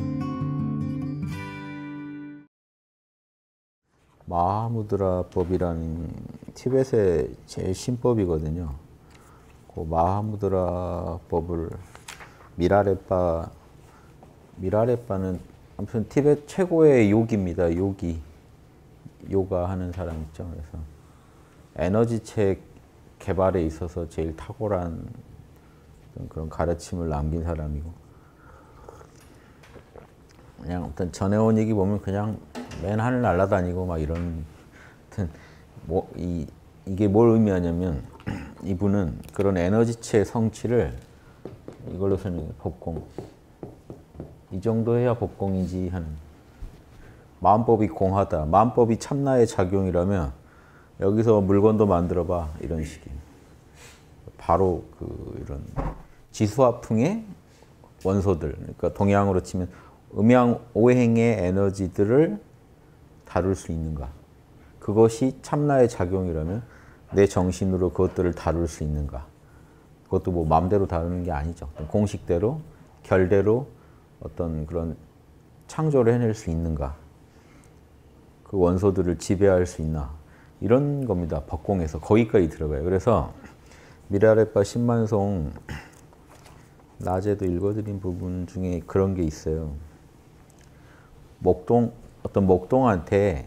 마하무드라법이라는 티벳의 제일 신법이거든요. 그 마하무드라법을 미라레빠는 아무튼 티벳 최고의 요기입니다. 요가 하는 사람 있죠. 그래서 에너지체 개발에 있어서 제일 탁월한 그런 가르침을 남긴 사람이고, 그냥 어떤 전해온 얘기 보면 그냥 맨 하늘 날아다니고 막 이런, 이게 뭘 의미하냐면 이분은 그런 에너지체 성취를 이걸로 설명해요. 법공. 이 정도 해야 법공이지 하는. 마음법이 공하다. 마음법이 참나의 작용이라면 여기서 물건도 만들어봐. 이런 식이에요. 바로 이런 지수화풍의 원소들. 그러니까 동양으로 치면 음양 오행의 에너지들을 다룰 수 있는가. 그것이 참나의 작용이라면 내 정신으로 그것들을 다룰 수 있는가. 그것도 뭐 마음대로 다루는 게 아니죠. 공식대로, 결대로 어떤 그런 창조를 해낼 수 있는가. 그 원소들을 지배할 수 있나. 이런 겁니다. 법공에서. 거기까지 들어가요. 그래서 미라레빠 신만송 낮에도 읽어드린 부분 중에 그런 게 있어요. 어떤 목동한테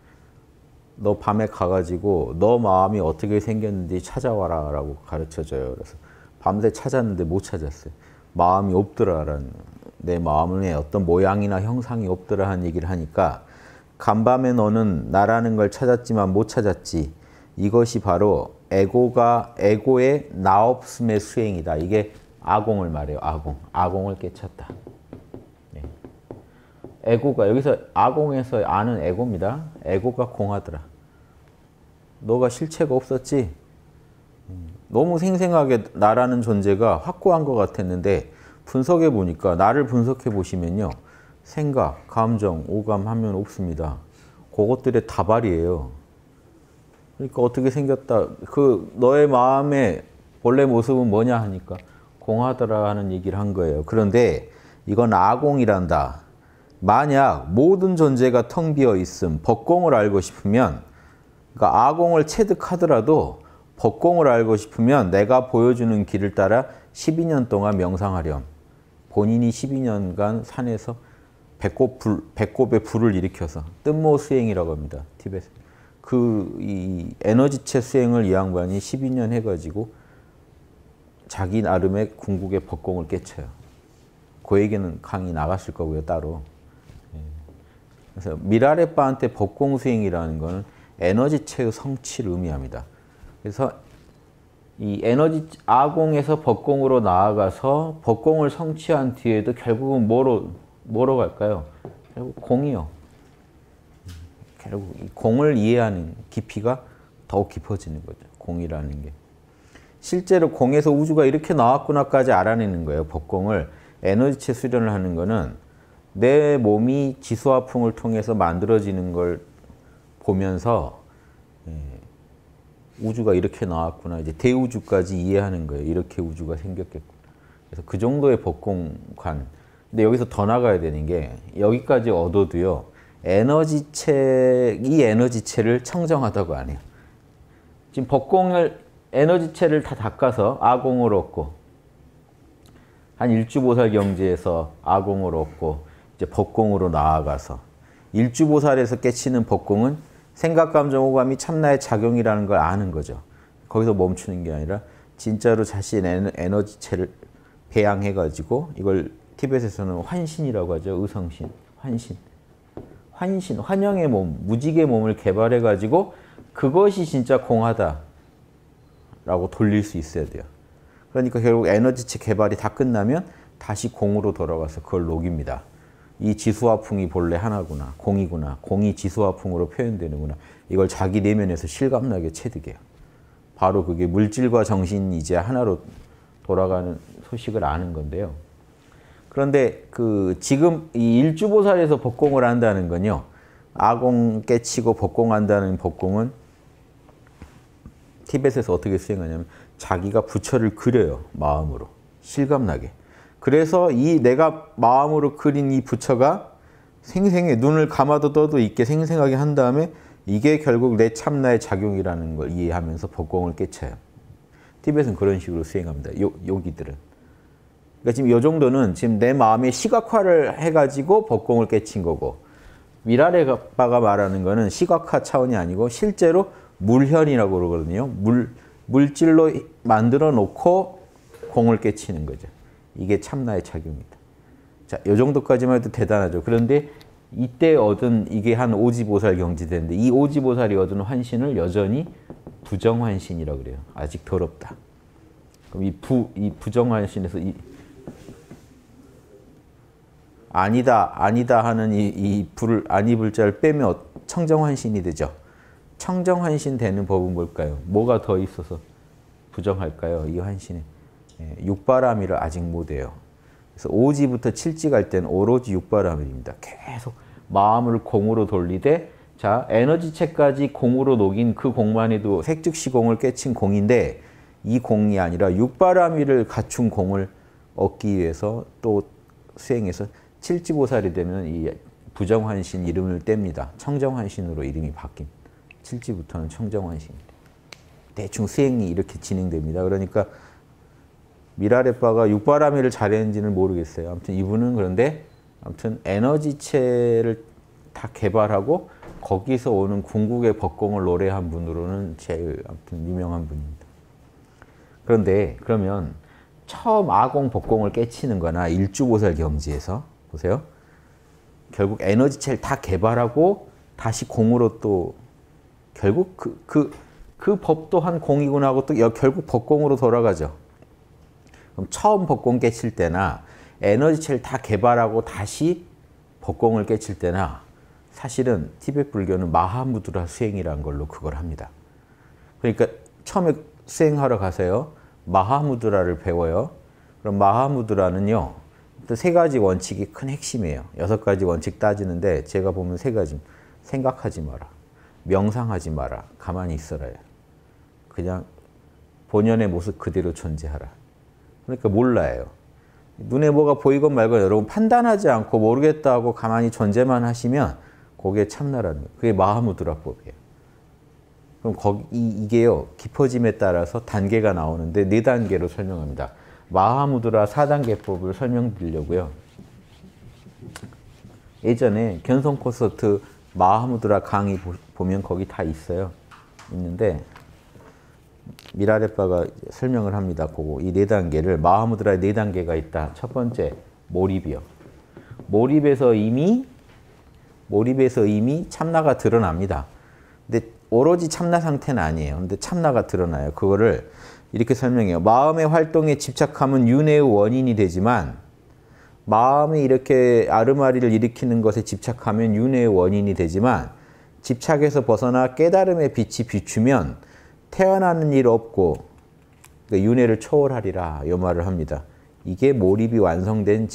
너 밤에 가가지고 너 마음이 어떻게 생겼는지 찾아와라 라고 가르쳐줘요. 그래서 밤새 찾았는데 못 찾았어요. 마음이 없더라라는, 내 마음에 어떤 모양이나 형상이 없더라 하는 얘기를 하니까, 간밤에 너는 나라는 걸 찾았지만 못 찾았지. 이것이 바로 에고의 나 없음의 수행이다. 이게 아공을 말해요. 아공을 깨쳤다. 네. 에고가 여기서 아공에서 아는 에고입니다. 에고가 공하더라. 너가 실체가 없었지. 너무 생생하게 나라는 존재가 확고한 것 같았는데 분석해 보니까, 나를 분석해 보시면요, 생각, 감정, 오감 하면 없습니다. 그것들의 다발이에요. 그러니까 어떻게 생겼다. 너의 마음의 본래 모습은 뭐냐 하니까 공하더라 하는 얘기를 한 거예요. 그런데 이건 아공이란다. 만약 모든 존재가 텅 비어 있음, 법공을 알고 싶으면, 그러니까 아공을 체득하더라도 법공을 알고 싶으면 내가 보여주는 길을 따라 12년 동안 명상하렴. 본인이 12년간 산에서 배꼽에 불을 일으켜서 뜸모 수행이라고 합니다. 티벳. 이 에너지체 수행을 이 양반이 12년 해가지고 자기 나름의 궁극의 법공을 깨쳐요. 그 얘기는 강의 나갔을 거고요, 따로. 그래서 미라레빠한테 법공 수행이라는 것은 에너지체의 성취를 의미합니다. 그래서 이 아공에서 법공으로 나아가서 법공을 성취한 뒤에도 결국은 뭐로 갈까요? 결국 공이요. 결국 이 공을 이해하는 깊이가 더욱 깊어지는 거죠. 공이라는 게. 실제로 공에서 우주가 이렇게 나왔구나까지 알아내는 거예요. 법공을. 에너지체 수련을 하는 거는 내 몸이 지수화풍을 통해서 만들어지는 걸 보면서 우주가 이렇게 나왔구나. 이제 대우주까지 이해하는 거예요. 이렇게 우주가 생겼겠구나. 그래서 그 정도의 법공관. 근데 여기서 더 나가야 되는 게, 여기까지 얻어도요, 이 에너지체를 청정하다고 안 해요. 지금 에너지체를 다 닦아서 아공을 얻고, 한 일주보살 경지에서 아공을 얻고, 이제 법공으로 나아가서, 일주보살에서 깨치는 법공은 생각, 감정, 오감이 참나의 작용이라는 걸 아는 거죠. 거기서 멈추는 게 아니라 진짜로 자신의 에너지체를 배양해가지고, 이걸 티벳에서는 환신이라고 하죠. 의성신, 환신, 환영의 몸, 무직의 몸을 개발해가지고 그것이 진짜 공하다라고 돌릴 수 있어야 돼요. 그러니까 결국 에너지체 개발이 다 끝나면 다시 공으로 돌아가서 그걸 녹입니다. 이 지수화풍이 본래 하나구나, 공이구나, 공이 지수화풍으로 표현되는구나. 이걸 자기 내면에서 실감나게 체득해요. 바로 그게 물질과 정신이 이제 하나로 돌아가는 소식을 아는 건데요. 그런데 지금 이 일주보살에서 법공을 한다는 건요, 아공 깨치고 법공한다는 법공은 티벳에서 어떻게 수행하냐면 자기가 부처를 그려요. 마음으로. 실감나게. 그래서 이 내가 마음으로 그린 이 부처가 생생해 눈을 감아도 떠도 있게 생생하게 한 다음에 이게 결국 내 참나의 작용이라는 걸 이해하면서 법공을 깨쳐요. 티벳은 그런 식으로 수행합니다. 요기들은. 그러니까 지금 이 정도는 지금 내 마음의 시각화를 해가지고 법공을 깨친 거고, 미라레바가 말하는 거는 시각화 차원이 아니고 실제로 물현이라고 그러거든요. 물질로 만들어 놓고 공을 깨치는 거죠. 이게 참나의 작용이다. 자, 이 정도까지만 해도 대단하죠. 그런데 이때 얻은 이게 한 오지보살 경지되는데 이 오지보살이 얻은 환신을 여전히 부정환신이라고 그래요. 아직 더럽다. 그럼 이 부정환신에서 아니다 하는 이 불을 아니 불자를 빼면 청정환신이 되죠. 청정환신 되는 법은 뭘까요? 뭐가 더 있어서 부정할까요? 이 환신에 육바라밀을 아직 못해요. 그래서 5지부터 7지 갈 때는 오로지 육바라밀입니다. 계속 마음을 공으로 돌리되, 자, 에너지체까지 공으로 녹인 그 공만 해도 색즉시공을 깨친 공인데, 이 공이 아니라 육바라밀을 갖춘 공을 얻기 위해서 또 수행해서 7지보살이 되면 이 부정환신 이름을 뗍니다. 청정환신으로 이름이 바뀝니다. 7지부터는 청정환신입니다. 대충 수행이 이렇게 진행됩니다. 그러니까 미라레빠가 육바라밀을 잘했는지는 모르겠어요. 아무튼 이분은 그런데 아무튼 에너지체를 다 개발하고 거기서 오는 궁극의 법공을 노래한 분으로는 제일 아무튼 유명한 분입니다. 그런데 그러면 처음 아공 법공을 깨치는 거나 일주보살 경지에서 보세요. 결국 에너지체를 다 개발하고 다시 공으로 또 결국 그 법 또한 공이구나 하고 또 결국 법공으로 돌아가죠. 그럼 처음 법공 깨칠 때나 에너지체를 다 개발하고 다시 법공을 깨칠 때나 사실은 티베트 불교는 마하무드라 수행이라는 걸로 그걸 합니다. 그러니까 처음에 수행하러 가세요. 마하무드라를 배워요. 그럼 마하무드라는요. 또 세 가지 원칙이 큰 핵심이에요. 6가지 원칙 따지는데 제가 보면 3가지. 생각하지 마라. 명상하지 마라. 가만히 있어라. 그냥 본연의 모습 그대로 존재하라. 그러니까 몰라요. 눈에 뭐가 보이건 말건 여러분 판단하지 않고 모르겠다 하고 가만히 존재만 하시면 그게 참나라는 거예요. 그게 마하무드라법이에요. 그럼 이게요. 깊어짐에 따라서 단계가 나오는데 4단계로 설명합니다. 마하무드라 4단계법을 설명드리려고요. 예전에 견성 콘서트 마하무드라 강의 보면 거기 다 있어요. 있는데 미라레빠가 설명을 합니다. 그거 이 4단계를 마하무드라의 4단계가 있다. 첫 번째 몰입이요. 몰입에서 이미 참나가 드러납니다. 근데 오로지 참나 상태는 아니에요. 근데 참나가 드러나요. 그거를 이렇게 설명해요. 마음의 활동에 집착함은 윤회의 원인이 되지만 마음이 이렇게 아르마리를 일으키는 것에 집착하면 윤회의 원인이 되지만 집착에서 벗어나 깨달음의 빛이 비추면 태어나는 일 없고 그러니까 윤회를 초월하리라 이 말을 합니다. 이게 몰입이 완성된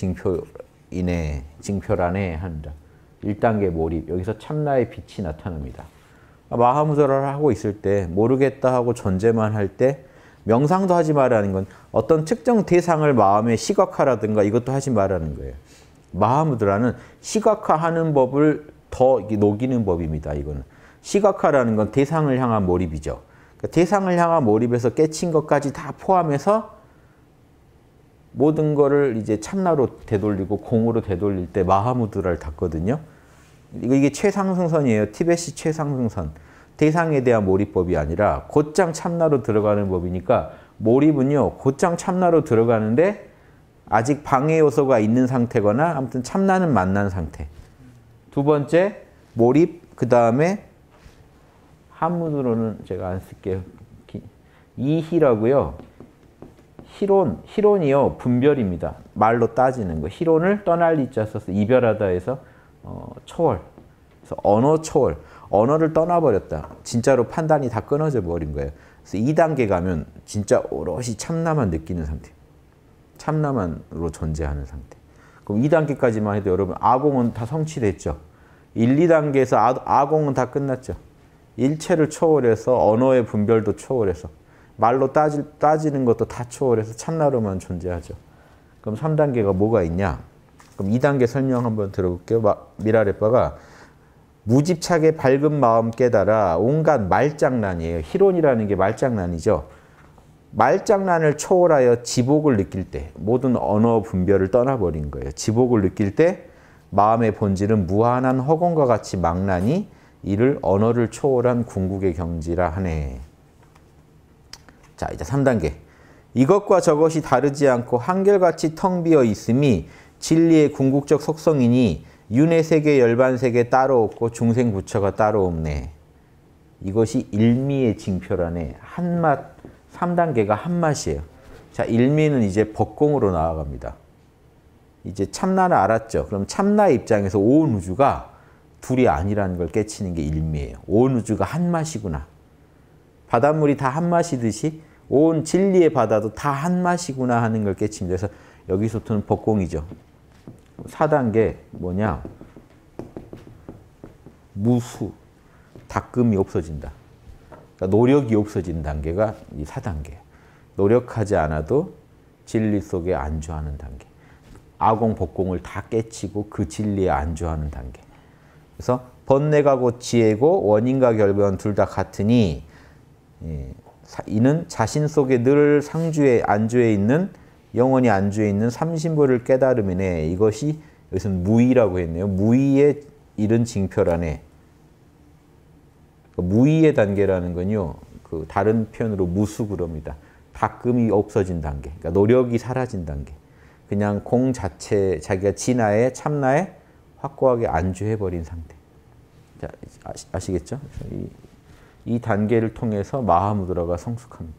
징표라네 한다. 1단계 몰입. 여기서 참나의 빛이 나타납니다. 마하무드라를 하고 있을 때 모르겠다 하고 존재만 할 때 명상도 하지 말라는 건 어떤 특정 대상을 마음에 시각화라든가 이것도 하지 말라는 거예요. 마하무드라는 시각화하는 법을 더 녹이는 법입니다. 이거는 시각화라는 건 대상을 향한 몰입이죠. 그러니까 대상을 향한 몰입에서 깨친 것까지 다 포함해서 모든 거를 이제 참나로 되돌리고 공으로 되돌릴 때 마하무드라를 닫거든요. 이게 최상승선이에요. 티벳이 최상승선. 대상에 대한 몰입법이 아니라 곧장 참나로 들어가는 법이니까 몰입은요. 곧장 참나로 들어가는데 아직 방해 요소가 있는 상태거나 아무튼 참나는 만난 상태. 두 번째 몰입, 그 다음에 한문으로는 제가 안 쓸게요. 이희라고요. 희론이요. 분별입니다. 말로 따지는 거. 희론을 떠날 이자 써서 이별하다 해서 초월. 그래서 언어 초월. 언어를 떠나버렸다. 진짜로 판단이 다 끊어져 버린 거예요. 그래서 2단계 가면 진짜 오롯이 참나만 느끼는 상태. 참나만으로 존재하는 상태. 그럼 2단계까지만 해도 여러분 아공은 다 성취됐죠. 1, 2단계에서 아공은 다 끝났죠. 일체를 초월해서 언어의 분별도 초월해서 말로 따지는 것도 다 초월해서 참나로만 존재하죠. 그럼 3단계가 뭐가 있냐? 그럼 2단계 설명 한번 들어볼게요. 미라레빠가 무집착의 밝은 마음 깨달아 온갖 말장난이에요. 희론이라는 게 말장난이죠. 말장난을 초월하여 지복을 느낄 때 모든 언어 분별을 떠나버린 거예요. 지복을 느낄 때 마음의 본질은 무한한 허공과 같이 망나니 이를 언어를 초월한 궁극의 경지라 하네. 자, 이제 3단계. 이것과 저것이 다르지 않고 한결같이 텅 비어 있음이 진리의 궁극적 속성이니 윤회세계, 열반세계 따로 없고 중생부처가 따로 없네. 이것이 일미의 징표라네. 한맛, 3단계가 한맛이에요. 자, 일미는 이제 법공으로 나아갑니다. 이제 참나를 알았죠. 그럼 참나의 입장에서 온 우주가 둘이 아니라는 걸 깨치는 게 일미예요. 온 우주가 한맛이구나. 바닷물이 다 한맛이듯이 온 진리의 바다도 다 한맛이구나 하는 걸 깨칩니다. 그래서 여기서부터는 법공이죠. 4단계 뭐냐? 무수, 닦음이 없어진다. 그러니까 노력이 없어진 단계가 이 4단계예요. 노력하지 않아도 진리 속에 안주하는 단계. 아공, 법공을 다 깨치고 그 진리에 안주하는 단계. 그래서 번뇌가 곧 지혜고 원인과 결과는 둘 다 같으니 이는 자신 속에 늘 상주에 안주해 있는 영원히 안주해 있는 삼신부를 깨달음이네. 이것이 여기서는 무의라고 했네요. 무의에 이른 징표라네. 무의의 단계라는 건요. 그 다른 표현으로 무수그럽니다. 닦음이 없어진 단계. 그러니까 노력이 사라진 단계. 그냥 공 자체, 자기가 진화에 참나에 확고하게 안주해버린 상태. 자, 아시겠죠? 이 단계를 통해서 마하무드라가 성숙합니다.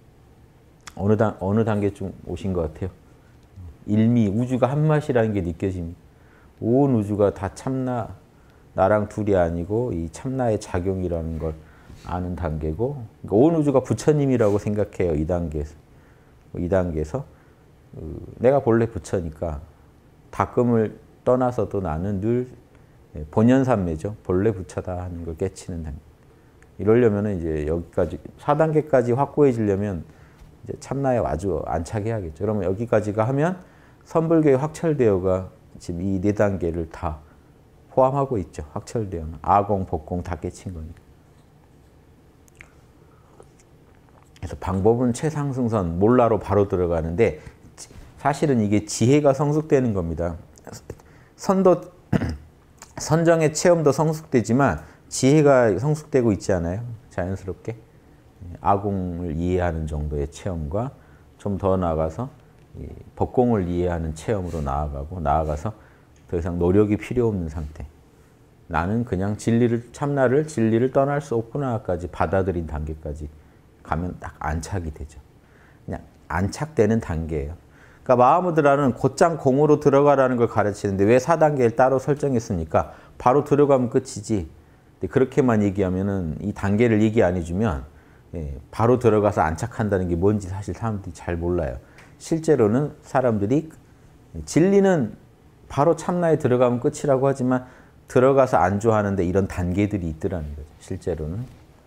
어느 단계쯤 오신 것 같아요? 일미, 우주가 한맛이라는 게 느껴집니다. 온 우주가 다 참나, 나랑 둘이 아니고 이 참나의 작용이라는 걸 아는 단계고, 그러니까 온 우주가 부처님이라고 생각해요. 이 단계에서 내가 본래 부처니까 닦음을 떠나서도 나는 늘 본연삼매죠. 본래 부처다 하는 걸 깨치는 단계. 이러려면 이제 여기까지 4단계까지 확고해지려면 이제 참나에 아주 안착 해야겠죠. 그러면 여기까지가 하면 선불교의 확철대어가 지금 이 4단계를 다 포함하고 있죠. 확철대어는 아공, 법공 다 깨친 거니까. 그래서 방법은 최상승선, 몰라로 바로 들어가는데 사실은 이게 지혜가 성숙되는 겁니다. 선정의 체험도 성숙되지만 지혜가 성숙되고 있지 않아요? 자연스럽게. 아공을 이해하는 정도의 체험과 좀 더 나아가서 법공을 이해하는 체험으로 나아가서 더 이상 노력이 필요 없는 상태. 나는 그냥 참나를 진리를 떠날 수 없구나까지 받아들인 단계까지 가면 딱 안착이 되죠. 그냥 안착되는 단계예요. 그러니까 마하무드라는 곧장 공으로 들어가라는 걸 가르치는데 왜 4단계를 따로 설정했습니까? 바로 들어가면 끝이지. 그렇게만 얘기하면은 이 단계를 얘기 안 해주면 바로 들어가서 안착한다는 게 뭔지 사실 사람들이 잘 몰라요. 실제로는 사람들이 진리는 바로 참나에 들어가면 끝이라고 하지만 들어가서 안주하는데 이런 단계들이 있더라는 거죠. 실제로는.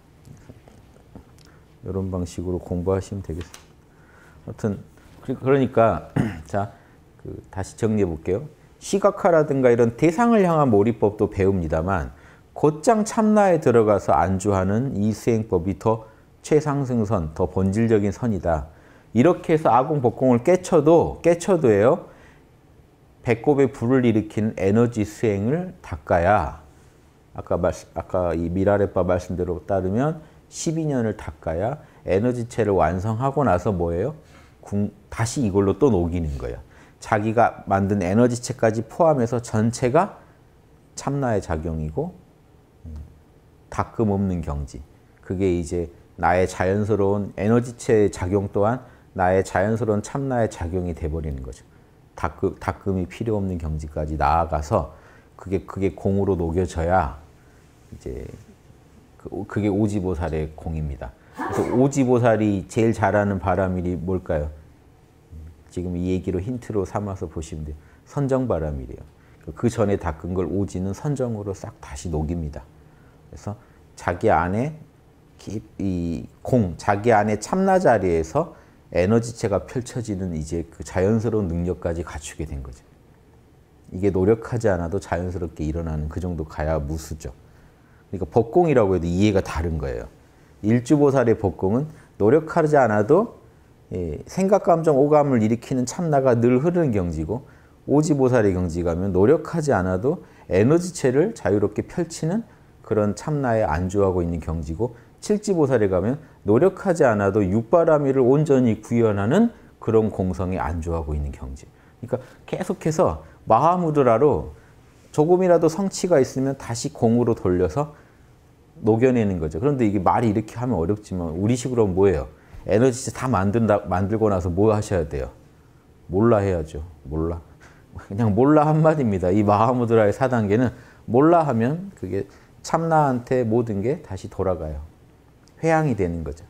이런 방식으로 공부하시면 되겠습니다. 아무튼 그러니까 자, 다시 정리해 볼게요. 시각화라든가 이런 대상을 향한 몰입법도 배웁니다만 곧장 참나에 들어가서 안주하는 이 수행법이 더 최상승선, 더 본질적인 선이다. 이렇게 해서 아공, 법공을 깨쳐도예요. 배꼽에 불을 일으키는 에너지 수행을 닦아야 아까 이 미라레빠 말씀대로 따르면 12년을 닦아야 에너지체를 완성하고 나서 뭐예요? 다시 이걸로 또 녹이는 거예요. 자기가 만든 에너지체까지 포함해서 전체가 참나의 작용이고 닦음 없는 경지. 그게 이제 나의 자연스러운 에너지체의 작용 또한 나의 자연스러운 참나의 작용이 돼버리는 거죠. 닦음이 필요 없는 경지까지 나아가서 그게 공으로 녹여져야 이제 그게 오지보살의 공입니다. 그래서 오지보살이 제일 잘하는 바람일이 뭘까요? 지금 이 얘기로 힌트로 삼아서 보시면 돼요. 선정바람이래요. 그 전에 닦은 걸 오지는 선정으로 싹 다시 녹입니다. 그래서 자기 안에 자기 안에 참나 자리에서 에너지체가 펼쳐지는 이제 그 자연스러운 능력까지 갖추게 된 거죠. 이게 노력하지 않아도 자연스럽게 일어나는 그 정도 가야 무수죠. 그러니까 법공이라고 해도 이해가 다른 거예요. 일주보살의 법공은 노력하지 않아도 생각, 감정, 오감을 일으키는 참나가 늘 흐르는 경지고, 오지보살의 경지 가면 노력하지 않아도 에너지체를 자유롭게 펼치는 그런 참나에 안주하고 있는 경지고, 칠지보살에 가면 노력하지 않아도 육바라밀을 온전히 구현하는 그런 공성에 안주하고 있는 경지. 그러니까 계속해서 마하무드라로 조금이라도 성취가 있으면 다시 공으로 돌려서 녹여내는 거죠. 그런데 이게 말이 이렇게 하면 어렵지만 우리식으로 뭐예요? 에너지체 다 만들고 나서 뭐 하셔야 돼요? 몰라 해야죠. 몰라. 그냥 몰라 한마디입니다. 이 마하무드라의 4단계는 몰라 하면 그게 참나한테 모든 게 다시 돌아가요. 회항이 되는 거죠.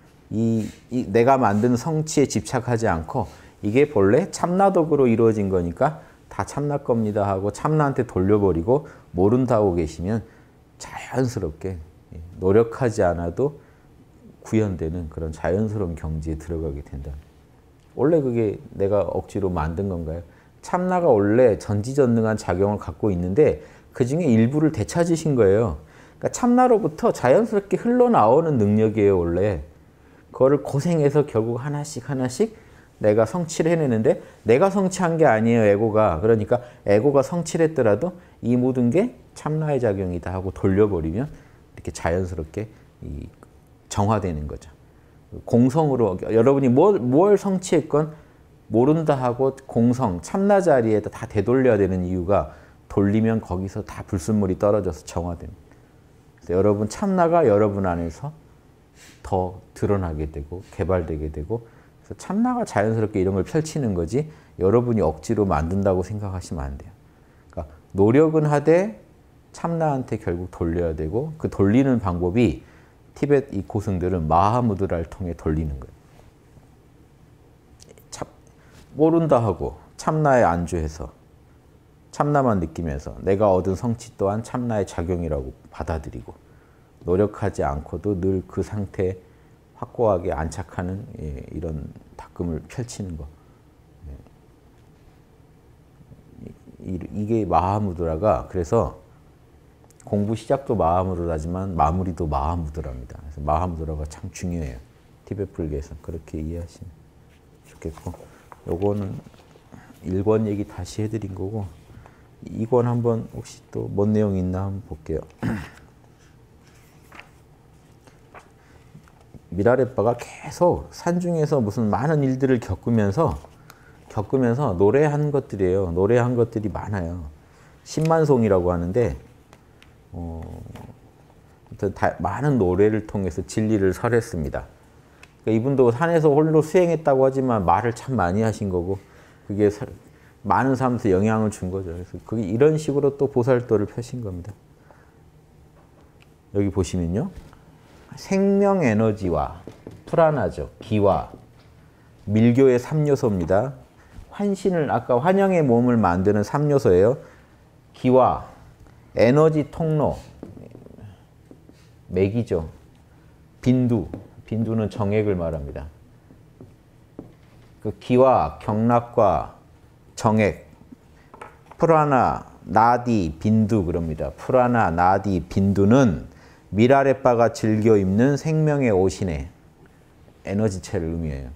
내가 만든 성취에 집착하지 않고 이게 본래 참나덕으로 이루어진 거니까 다 참나 겁니다 하고 참나한테 돌려버리고 모른다 하고 계시면 자연스럽게 노력하지 않아도 구현되는 그런 자연스러운 경지에 들어가게 된다. 원래 그게 내가 억지로 만든 건가요? 참나가 원래 전지전능한 작용을 갖고 있는데 그중에 일부를 되찾으신 거예요. 그러니까 참나로부터 자연스럽게 흘러나오는 능력이에요, 원래. 그거를 고생해서 결국 하나씩 하나씩 내가 성취를 해내는데 내가 성취한 게 아니에요, 에고가. 그러니까 에고가 성취를 했더라도 이 모든 게 참나의 작용이다 하고 돌려버리면 이렇게 자연스럽게 정화되는 거죠. 공성으로 여러분이 뭘 성취했건 모른다 하고 공성, 참나 자리에다 다 되돌려야 되는 이유가 돌리면 거기서 다 불순물이 떨어져서 정화됩니다. 그래서 여러분 참나가 여러분 안에서 더 드러나게 되고 개발되게 되고, 그래서 참나가 자연스럽게 이런 걸 펼치는 거지 여러분이 억지로 만든다고 생각하시면 안 돼요. 그러니까 노력은 하되 참나한테 결국 돌려야 되고, 그 돌리는 방법이 티벳 이 고승들은 마하무드라를 통해 돌리는 거예요. 모른다 하고 참나에 안주해서 참나만 느끼면서 내가 얻은 성취 또한 참나의 작용이라고 받아들이고, 노력하지 않고도 늘 그 상태에 확고하게 안착하는 이런 닦음을 펼치는 것. 이게 마하무드라가, 그래서 공부 시작도 마하무드라지만 마무리도 마하무드라입니다. 그래서 마하무드라가 참 중요해요. 티베트 불교에서 그렇게 이해하시면 좋겠고, 요거는 1권 얘기 다시 해드린 거고, 2권 한번 혹시 또 뭔 내용이 있나 한번 볼게요. 미라레빠가 계속 산중에서 무슨 많은 일들을 겪으면서 노래한 것들이에요. 노래한 것들이 많아요. 10만송이라고 하는데 많은 노래를 통해서 진리를 설했습니다. 그러니까 이분도 산에서 홀로 수행했다고 하지만 말을 참 많이 하신 거고, 그게 많은 사람한테 영향을 준 거죠. 그래서 그게 이런 식으로 또 보살도를 펴신 겁니다. 여기 보시면요. 생명 에너지와 프라나죠. 기와 밀교의 3요소입니다. 환신을, 아까 환영의 몸을 만드는 3요소예요. 기와 에너지 통로, 맥이죠. 빈두는 정액을 말합니다. 그 기와 경락과 정액, 프라나, 나디, 빈두 그럽니다. 프라나, 나디, 빈두는 미라레빠가 즐겨 입는 생명의 옷이네. 에너지체를 의미해요.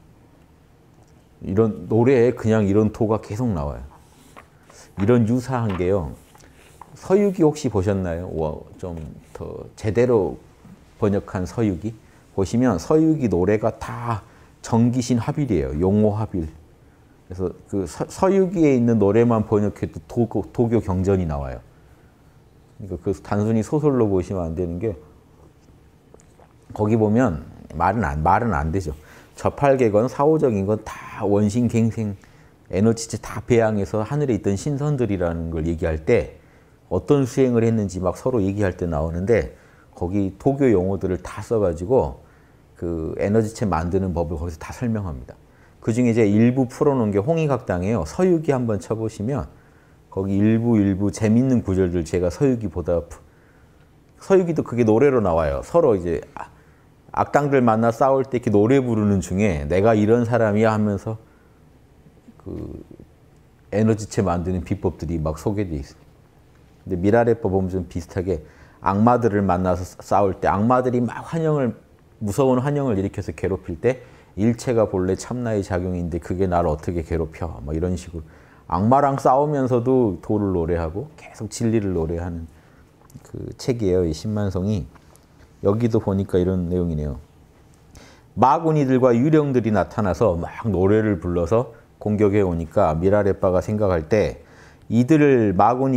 이런 노래에 그냥 이런 도가 계속 나와요. 이런 유사한 게요. 서유기 혹시 보셨나요? 좀 더 제대로 번역한 서유기? 보시면 서유기 노래가 다 정기신 합일이에요. 용호 합일. 그래서 그 서유기에 있는 노래만 번역해도 도교 경전이 나와요. 그러니까 그 단순히 소설로 보시면 안 되는 게, 거기 보면 말은 안 되죠. 저팔계건 사오적인 건 다 원신갱생 에너지체 다 배양해서 하늘에 있던 신선들이라는 걸 얘기할 때 어떤 수행을 했는지 막 서로 얘기할 때 나오는데, 거기 도교 용어들을 다 써가지고 그 에너지체 만드는 법을 거기서 다 설명합니다. 그 중에 이제 일부 풀어놓은 게 홍익학당이에요. 서유기 한번 쳐보시면 거기 일부 재밌는 구절들 제가 서유기도 그게 노래로 나와요. 서로 이제 악당들 만나 싸울 때 이렇게 노래 부르는 중에 내가 이런 사람이야 하면서 그 에너지체 만드는 비법들이 막 소개돼 있어요. 근데 미라레빠 보면 좀 비슷하게 악마들을 만나서 싸울 때 악마들이 막 무서운 환영을 일으켜서 괴롭힐 때 일체가 본래 참나의 작용인데 그게 나를 어떻게 괴롭혀? 막 이런 식으로 악마랑 싸우면서도 도를 노래하고 계속 진리를 노래하는 그 책이에요. 이 신만송이. 여기도 보니까 이런 내용이네요. 마구니들과 유령들이 나타나서 막 노래를 불러서 공격해 오니까 미라레빠가 생각할 때 이들을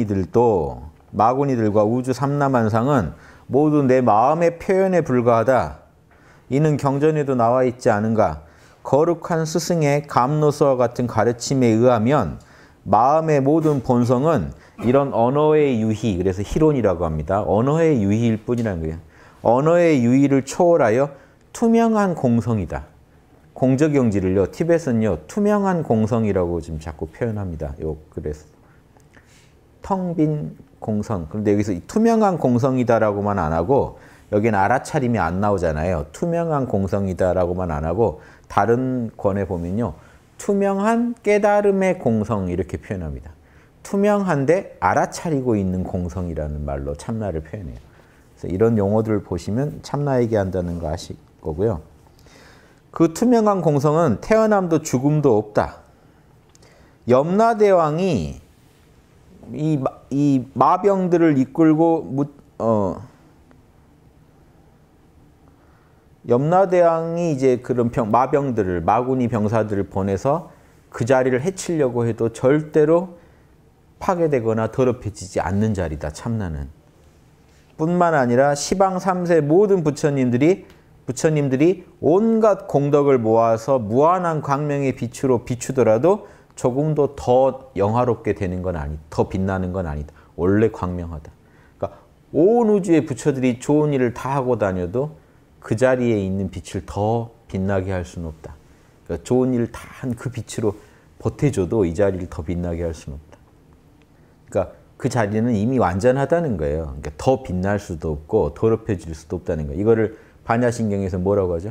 마구니들과 우주 삼라만상은 모두 내 마음의 표현에 불과하다. 이는 경전에도 나와 있지 않은가. 거룩한 스승의 감로서와 같은 가르침에 의하면 마음의 모든 본성은 이런 언어의 유희, 그래서 희론이라고 합니다. 언어의 유희일 뿐이라는 거예요. 언어의 유희를 초월하여 투명한 공성이다. 공적영지를요, 티벳은요, 투명한 공성이라고 지금 자꾸 표현합니다. 요 그래서 텅 빈 공성. 그런데 여기서 이 투명한 공성이다라고만 안 하고 여기는 알아차림이 안 나오잖아요. 투명한 공성이다라고만 안 하고 다른 권에 보면요, 투명한 깨달음의 공성 이렇게 표현합니다. 투명한데 알아차리고 있는 공성이라는 말로 참나를 표현해요. 그래서 이런 용어들을 보시면 참나 얘기한다는 거 아실 거고요. 그 투명한 공성은 태어남도 죽음도 없다. 염라대왕이 이 마병들을 이끌고 염라대왕이 이제 그런 마병들을 마구니 병사들을 보내서 그 자리를 해치려고 해도 절대로 파괴되거나 더럽혀지지 않는 자리다. 참나는. 뿐만 아니라 시방 3세 모든 부처님들이 온갖 공덕을 모아서 무한한 광명의 빛으로 비추더라도 조금도 더 영화롭게 되는 건 아니다. 더 빛나는 건 아니다. 원래 광명하다. 그러니까 온 우주의 부처들이 좋은 일을 다 하고 다녀도 그 자리에 있는 빛을 더 빛나게 할 수는 없다. 그러니까 좋은 일을 다 한 그 빛으로 보태줘도 이 자리를 더 빛나게 할 수는 없다. 그러니까 그 자리는 이미 완전하다는 거예요. 그러니까 더 빛날 수도 없고 더럽혀질 수도 없다는 거예요. 이거를 반야신경에서 뭐라고 하죠?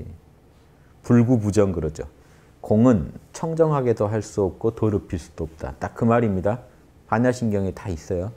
불구부정 그러죠. 공은 청정하게도 할 수 없고 더럽힐 수도 없다. 딱 그 말입니다. 반야신경에 다 있어요.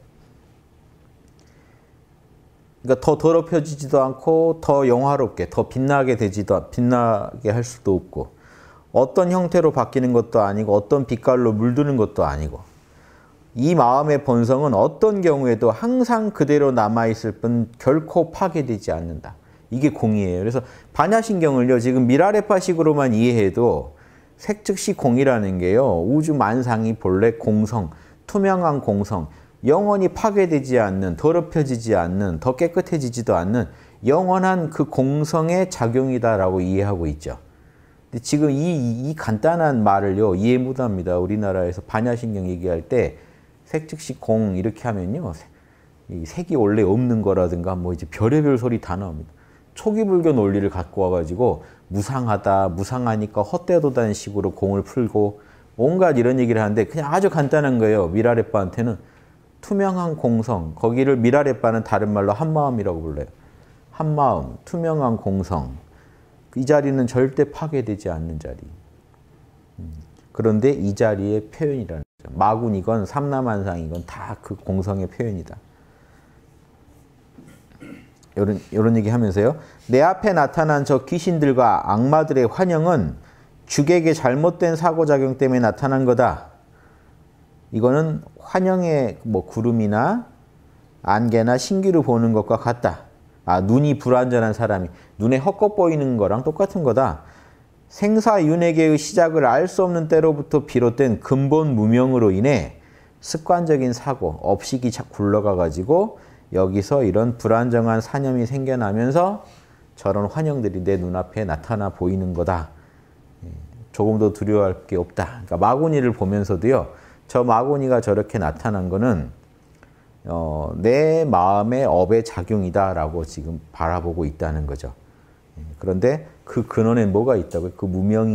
그러니까 더 더럽혀지지도 않고 더 영화롭게, 더 빛나게 할 수도 없고 어떤 형태로 바뀌는 것도 아니고 어떤 빛깔로 물드는 것도 아니고 이 마음의 본성은 어떤 경우에도 항상 그대로 남아있을 뿐 결코 파괴되지 않는다. 이게 공이에요. 그래서 반야신경을요, 지금 미라레파식으로만 이해해도 색즉시 공이라는 게요, 우주 만상이 본래 공성, 투명한 공성, 영원히 파괴되지 않는, 더럽혀지지 않는, 더 깨끗해지지도 않는 영원한 그 공성의 작용이다라고 이해하고 있죠. 근데 지금 이 간단한 말을요, 이해 못합니다. 우리나라에서 반야신경 얘기할 때 색즉시 공 이렇게 하면요, 이 색이 원래 없는 거라든가 뭐 이제 별의별 소리 다 나옵니다. 초기 불교 논리를 갖고 와가지고 무상하다, 무상하니까 헛되도다는 식으로 공을 풀고 온갖 이런 얘기를 하는데 그냥 아주 간단한 거예요. 미라레빠한테는 투명한 공성, 거기를 미라레빠는 다른 말로 한마음이라고 불러요. 한마음, 투명한 공성. 이 자리는 절대 파괴되지 않는 자리. 그런데 이 자리의 표현이라는 거죠. 마군이건 삼라만상이건 다 그 공성의 표현이다. 이런 얘기 하면서요. 내 앞에 나타난 저 귀신들과 악마들의 환영은 죽에게 잘못된 사고작용 때문에 나타난 거다. 이거는 환영의 뭐 구름이나 안개나 신기루 보는 것과 같다. 눈이 불완전한 사람이 눈에 헛것 보이는 거랑 똑같은 거다. 생사윤회계의 시작을 알 수 없는 때로부터 비롯된 근본 무명으로 인해 습관적인 사고, 업식이 굴러가가지고 여기서 이런 불안정한 사념이 생겨나면서 저런 환영들이 내 눈앞에 나타나 보이는 거다. 조금도 두려워할 게 없다. 그러니까 마구니를 보면서도요, 저 마구니가 저렇게 나타난 거는 내 마음의 업의 작용이다라고 지금 바라보고 있다는 거죠. 그런데 그 근원에 뭐가 있다고요? 그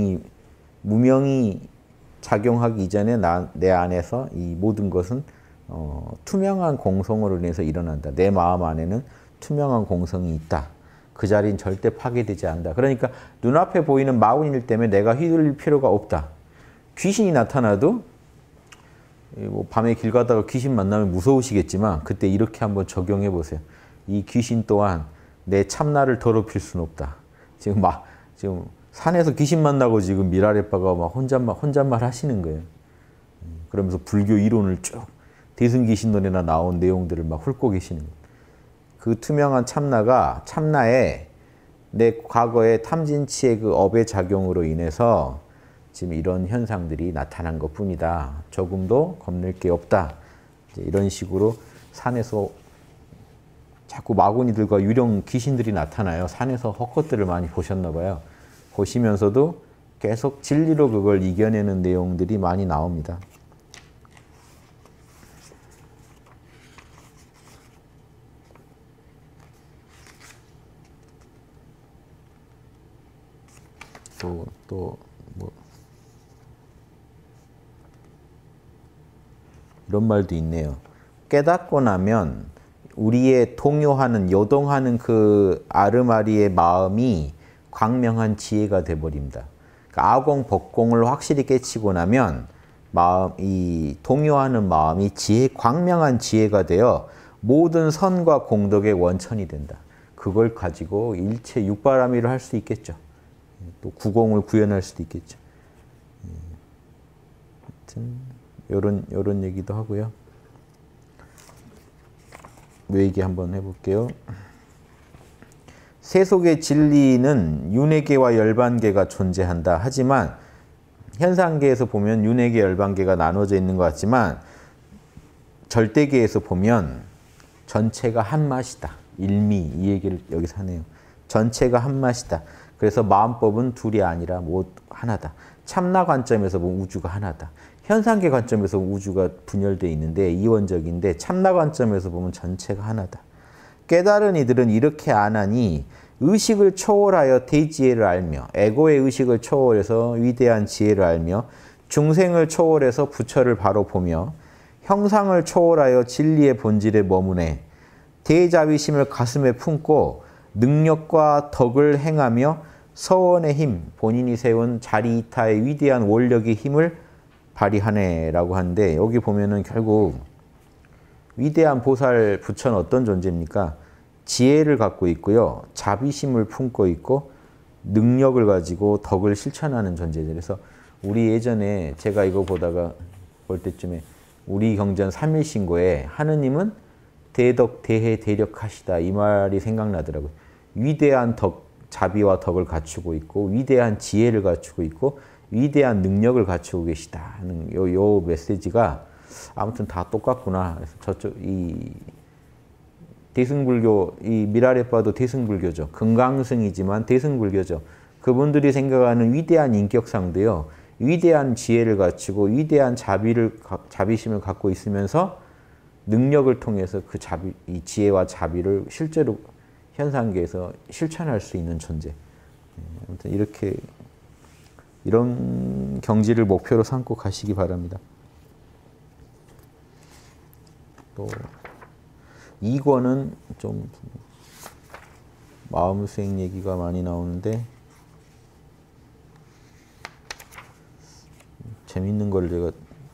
무명이 작용하기 이전에 내 안에서 이 모든 것은 투명한 공성으로 인해서 일어난다. 내 마음 안에는 투명한 공성이 있다. 그 자리는 절대 파괴되지 않는다. 그러니까 눈앞에 보이는 마군일 때문에 내가 휘둘릴 필요가 없다. 귀신이 나타나도 뭐 밤에 길 가다가 귀신 만나면 무서우시겠지만 그때 이렇게 한번 적용해 보세요. 이 귀신 또한 내 참나를 더럽힐 수는 없다. 지금 산에서 귀신 만나고 지금 미라레빠가 막 혼잣말 하시는 거예요. 그러면서 불교 이론을 쭉 대승귀신론에나 나온 내용들을 막 훑고 계시는 거예요. 그 투명한 참나에 내 과거의 탐진치의 그 업의 작용으로 인해서 지금 이런 현상들이 나타난 것 뿐이다. 조금도 겁낼 게 없다. 이제 이런 식으로 산에서 자꾸 마구니들과 유령 귀신들이 나타나요. 산에서 헛것들을 많이 보셨나 봐요. 보시면서도 계속 진리로 그걸 이겨내는 내용들이 많이 나옵니다. 뭐 이런 말도 있네요. 깨닫고 나면 우리의 동요하는, 요동하는 그 아르마리의 마음이 광명한 지혜가 돼버립니다. 그러니까 아공, 법공을 확실히 깨치고 나면 이 동요하는 마음이 광명한 지혜가 되어 모든 선과 공덕의 원천이 된다. 그걸 가지고 일체 육바라밀을 할 수 있겠죠. 또 구공을 구현할 수도 있겠죠. 하여튼 요런 얘기도 하고요. 뇌얘기 한번 해볼게요. 세속의 진리는 윤회계와 열반계가 존재한다. 하지만 현상계에서 보면 윤회계, 열반계가 나눠져 있는 것 같지만 절대계에서 보면 전체가 한 맛이다. 일미, 이 얘기를 여기서 하네요. 전체가 한 맛이다. 그래서 마음법은 둘이 아니라 하나다. 참나 관점에서 보면 우주가 하나다. 현상계 관점에서 우주가 분열되어 있는데 이원적인데 참나 관점에서 보면 전체가 하나다. 깨달은 이들은 이렇게 안 하니 의식을 초월하여 대지혜를 알며 에고의 의식을 초월해서 위대한 지혜를 알며 중생을 초월해서 부처를 바로 보며 형상을 초월하여 진리의 본질에 머무네 대자비심을 가슴에 품고 능력과 덕을 행하며 서원의 힘, 본인이 세운 자리이타의 위대한 원력의 힘을 발휘하네라고 하는데 여기 보면은 결국 위대한 보살 부처는 어떤 존재입니까? 지혜를 갖고 있고요. 자비심을 품고 있고 능력을 가지고 덕을 실천하는 존재죠. 그래서 우리 예전에 제가 이거 보다가 볼 때쯤에 우리 경전 3일신고에 하느님은 대덕, 대해, 대력하시다 이 말이 생각나더라고요. 위대한 덕, 자비와 덕을 갖추고 있고 위대한 지혜를 갖추고 있고 위대한 능력을 갖추고 계시다 하는 요 메시지가 아무튼 다 똑같구나. 그래서 저쪽 이 대승불교, 이 미라레빠도 대승불교죠. 금강승이지만 대승불교죠. 그분들이 생각하는 위대한 인격상도요. 위대한 지혜를 갖추고 위대한 자비심을 갖고 있으면서 능력을 통해서 그 이 지혜와 자비를 실제로 현상계에서 실천할 수 있는 존재. 아무튼 이런 경지를 목표로 삼고 가시기 바랍니다. 또 2권은 좀 마음수행 얘기가 많이 나오는데 재밌는 걸 제가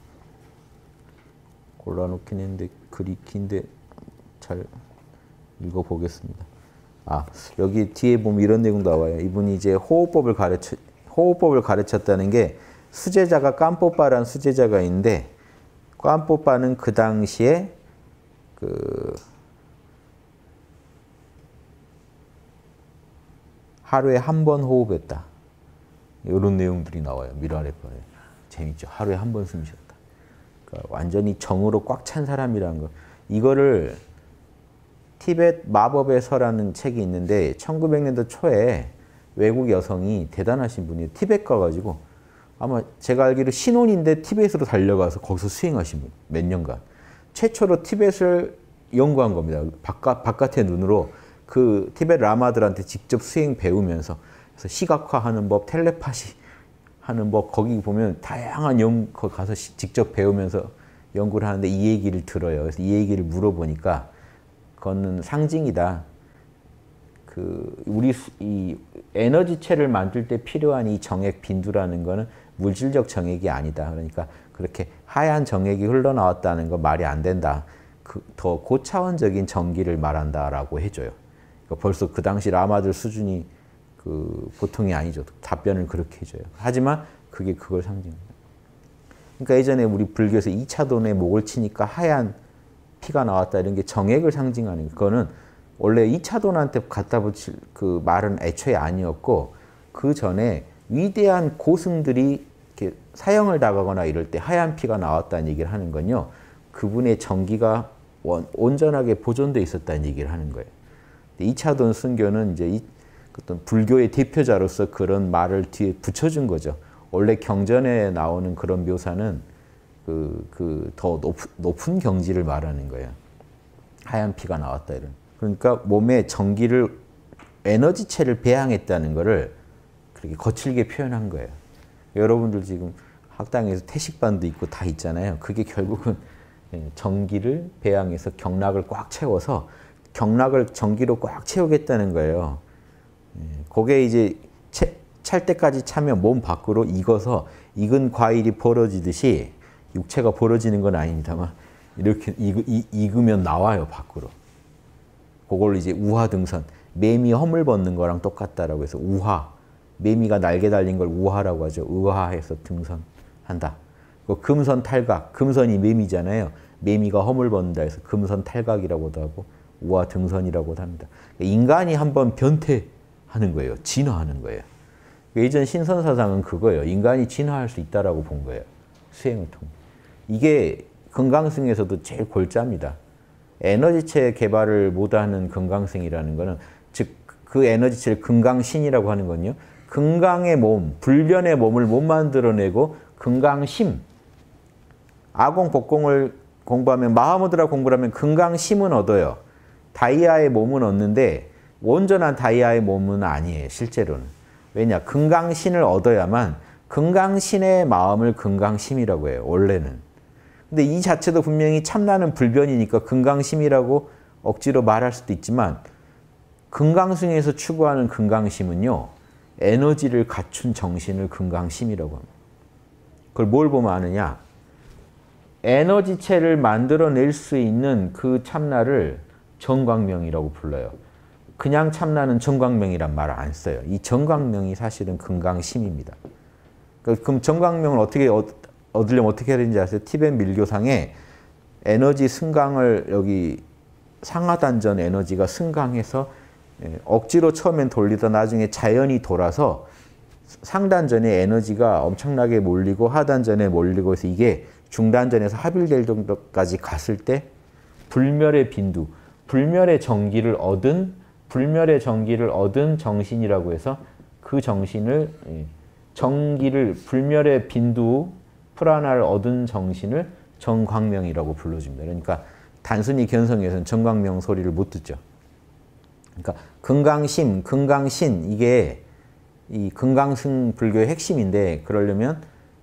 골라놓긴 했는데 글이 긴데 잘 읽어보겠습니다. 여기 뒤에 보면 이런 내용 나와요. 이분이 이제 호흡법을 가르쳤다는 게 수제자가 깜뽀빠라는 수제자가 있는데 깜뽀빠는 그 당시에 하루에 한 번 호흡했다. 이런 내용들이 나와요. 미라레빠에. 재밌죠. 하루에 한 번 숨 쉬었다. 그러니까 완전히 정으로 꽉 찬 사람이라는 거. 이거를 티벳 마법의 서라는 책이 있는데 1900년도 초에 외국 여성이 대단하신 분이에요. 티벳 가가지고 아마 제가 알기로 신혼인데 티벳으로 달려가서 거기서 수행하신 분. 몇 년간. 최초로 티벳을 연구한 겁니다. 바깥의 눈으로 그 티벳 라마들한테 직접 수행 배우면서 그래서 시각화하는 법, 텔레파시 하는 법 거기 보면 다양한 거기 가서 직접 배우면서 연구를 하는데 이 얘기를 들어요. 그래서 이 얘기를 물어보니까 그거는 상징이다. 우리 이 에너지체를 만들 때 필요한 이 정액 빈도라는 거는 물질적 정액이 아니다. 그러니까 그렇게 하얀 정액이 흘러나왔다는 거 말이 안 된다. 더 고차원적인 전기를 말한다라고 해줘요. 그러니까 벌써 그 당시 라마들 수준이 보통이 아니죠. 답변을 그렇게 해줘요. 하지만 그게 그걸 상징합니다. 그러니까 예전에 우리 불교에서 2차돈에 목을 치니까 하얀 피가 나왔다 이런 게 정액을 상징하는 그거는 원래 2차돈한테 갖다 붙일 그 말은 애초에 아니었고 그 전에 위대한 고승들이 이렇게 사형을 당하거나 이럴 때 하얀 피가 나왔다는 얘기를 하는 건요. 그분의 정기가 온전하게 보존돼 있었다는 얘기를 하는 거예요. 2차돈 순교는 이제 어떤 불교의 대표자로서 그런 말을 뒤에 붙여준 거죠. 원래 경전에 나오는 그런 묘사는 더 높은 경지를 말하는 거예요. 하얀 피가 나왔다 이런. 그러니까 몸에 전기를 에너지체를 배양했다는 것을 그렇게 거칠게 표현한 거예요. 여러분들 지금 학당에서 태식반도 있고 다 있잖아요. 그게 결국은 전기를 배양해서 경락을 꽉 채워서 경락을 전기로 꽉 채우겠다는 거예요. 그게 이제 찰 때까지 차면 몸 밖으로 익어서 익은 과일이 벌어지듯이 육체가 벌어지는 건 아닙니다만 이렇게 익으면 나와요 밖으로. 그걸 이제 우화등선, 매미 허물 벗는 거랑 똑같다라고 해서 우화, 매미가 날개 달린 걸 우화라고 하죠. 우화해서 등선한다. 금선 탈각, 금선이 매미잖아요. 매미가 허물 벗는다 해서 금선 탈각이라고도 하고 우화 등선이라고도 합니다. 인간이 한번 변태하는 거예요. 진화하는 거예요. 예전 신선사상은 그거예요. 인간이 진화할 수 있다라고 본 거예요. 수행을 통해. 이게 금강승에서도 제일 골자입니다. 에너지체 개발을 못하는 금강승이라는 거는 즉 그 에너지체를 금강신이라고 하는 건요. 금강의 몸, 불변의 몸을 못 만들어내고 금강심, 아공, 법공을 공부하면 마하무드라 공부를 하면 금강심은 얻어요. 다이아의 몸은 얻는데 온전한 다이아의 몸은 아니에요. 실제로는. 왜냐? 금강신을 얻어야만 금강신의 마음을 금강심이라고 해요. 원래는. 근데 이 자체도 분명히 참나는 불변이니까 금강심이라고 억지로 말할 수도 있지만 금강승에서 추구하는 금강심은요. 에너지를 갖춘 정신을 금강심이라고 합니다. 그걸 뭘 보면 아느냐? 에너지체를 만들어낼 수 있는 그 참나를 정광명이라고 불러요. 그냥 참나는 정광명이란 말을 안 써요. 이 정광명이 사실은 금강심입니다. 그럼 정광명을 어떻게 얻으려면 어떻게 해야 되는지 아세요? 티벳 밀교상에 에너지 승강을 여기 상하단전 에너지가 승강해서 억지로 처음엔 돌리다 나중에 자연이 돌아서 상단전에 에너지가 엄청나게 몰리고 하단전에 몰리고 해서 이게 중단전에서 합일될 정도까지 갔을 때 불멸의 빈두, 불멸의 정기를 얻은 정신이라고 해서 그 정신을 정기를 불멸의 빈두 프라나를 얻은 정신을 정광명이라고 불러줍니다. 그러니까 단순히 견성해서는 정광명 소리를 못 듣죠. 그러니까 금강심, 금강신 이게 이 금강승 불교의 핵심인데 그러려면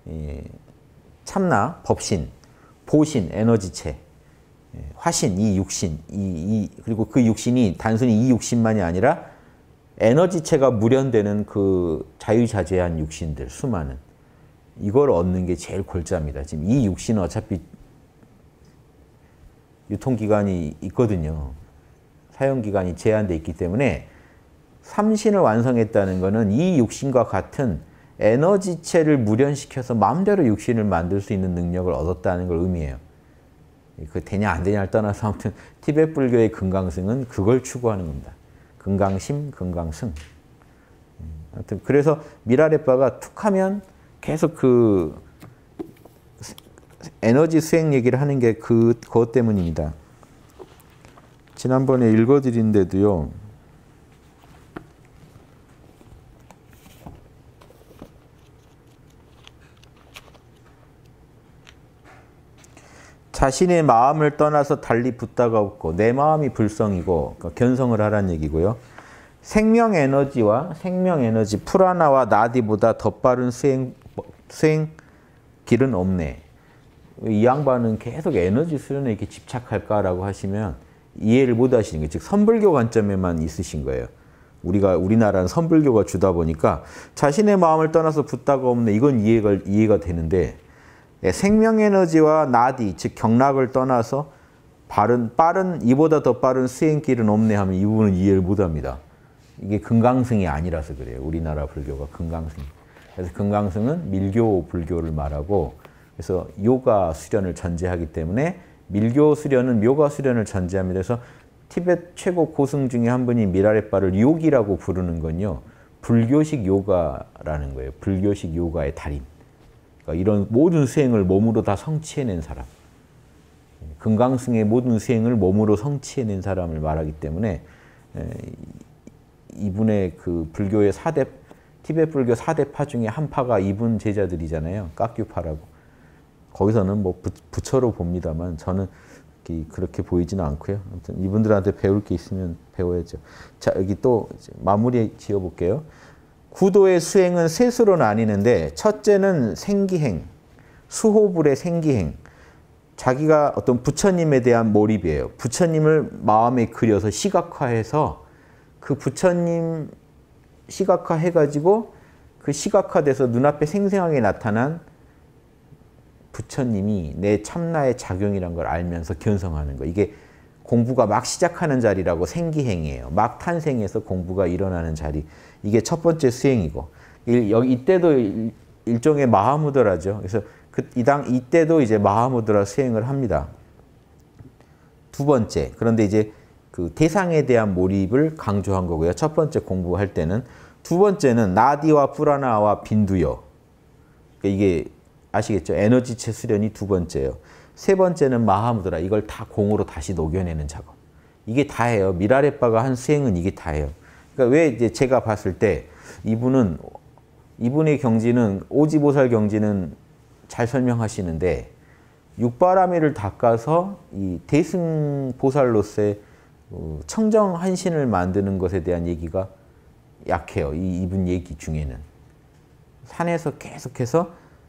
참나, 법신, 보신, 에너지체, 화신, 이 육신, 그리고 그 육신이 단순히 이 육신만이 아니라 에너지체가 무련되는 그 자유자재한 육신들, 수많은 이걸 얻는 게 제일 골자입니다. 지금 이 육신은 어차피 유통기간이 있거든요. 사용기간이 제한되어 있기 때문에 삼신을 완성했다는 것은 이 육신과 같은 에너지체를 무련시켜서 마음대로 육신을 만들 수 있는 능력을 얻었다는 걸 의미해요. 그 되냐 안 되냐를 떠나서 아무튼 티벳 불교의 금강승은 그걸 추구하는 겁니다. 금강심, 금강승. 아무튼 그래서 미라레빠가 툭하면 계속 그 에너지 수행 얘기를 하는 게 그것 때문입니다. 지난번에 읽어드린데도요. 자신의 마음을 떠나서 달리 붙다가 없고 내 마음이 불성이고 그러니까 견성을 하라는 얘기고요. 생명 에너지 프라나와 나디보다 더 빠른 수행 길은 없네. 이 양반은 계속 에너지 수련에 이렇게 집착할까라고 하시면 이해를 못 하시는 거예요. 즉 선불교 관점에만 있으신 거예요. 우리나라는 선불교가 주다 보니까 자신의 마음을 떠나서 붓다가 없네. 이건 이해가 되는데 생명에너지와 나디, 즉 경락을 떠나서 이보다 더 빠른 수행길은 없네 하면 이 부분은 이해를 못합니다. 이게 금강승이 아니라서 그래요. 우리나라 불교가 금강승. 그래서 금강승은 밀교 불교를 말하고 그래서 요가 수련을 전제하기 때문에 밀교 수련은 묘가 수련을 전제합니다. 그래서 티베트 최고 고승 중에 한 분이 미라레빠를 요기라고 부르는 건요. 불교식 요가라는 거예요. 불교식 요가의 달인. 그러니까 이런 모든 수행을 몸으로 다 성취해낸 사람. 금강승의 모든 수행을 몸으로 성취해낸 사람을 말하기 때문에 이분의 그 불교의 티베트 불교 4대파 중에 한 파가 이분 제자들이잖아요. 깍규파라고. 거기서는 뭐 부처로 봅니다만 저는 그렇게 보이지는 않고요. 아무튼 이분들한테 배울 게 있으면 배워야죠. 자, 여기 또 마무리 지어볼게요. 구도의 수행은 셋으로 나뉘는데 첫째는 생기행, 수호불의 생기행. 자기가 어떤 부처님에 대한 몰입이에요. 부처님을 마음에 그려서 시각화해서 그 부처님 시각화해가지고 그 시각화돼서 눈앞에 생생하게 나타난 부처님이 내 참나의 작용이란 걸 알면서 견성하는 거. 이게 공부가 막 시작하는 자리라고 생기행이에요. 막 탄생해서 공부가 일어나는 자리. 이게 첫 번째 수행이고 이때도 일종의 마하무드라죠. 그래서 이때도 이제 마하무드라 수행을 합니다. 두 번째, 그런데 이제 그 대상에 대한 몰입을 강조한 거고요. 첫 번째 공부할 때는. 두 번째는 나디와 뿌라나와 빈두요. 그러니까 이게 아시겠죠? 에너지체 수련이 두 번째예요. 세 번째는 마하무드라. 이걸 다 공으로 다시 녹여내는 작업. 이게 다예요. 미라레빠가 한 수행은 이게 다예요. 그러니까 왜 이제 제가 봤을 때 이분의 경지는 오지보살 경지는 잘 설명하시는데 육바라밀을 닦아서 이 대승보살로서의 청정한신을 만드는 것에 대한 얘기가 약해요. 이분 얘기 중에는. 산에서 계속해서